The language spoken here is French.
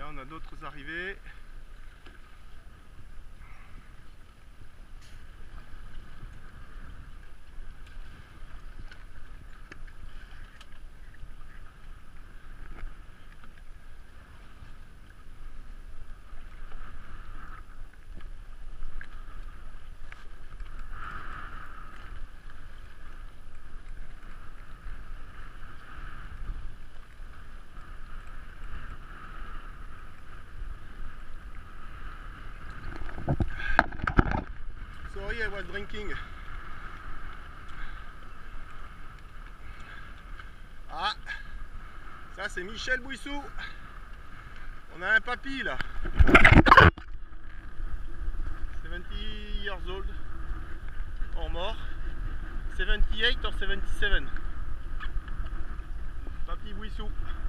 là on a d'autres arrivées. Sorry, I was drinking. Ah, ça c'est Michel Bouissou. On a un papy là. 70 years old. Or mort. 78 or 77. Papy Bouissou.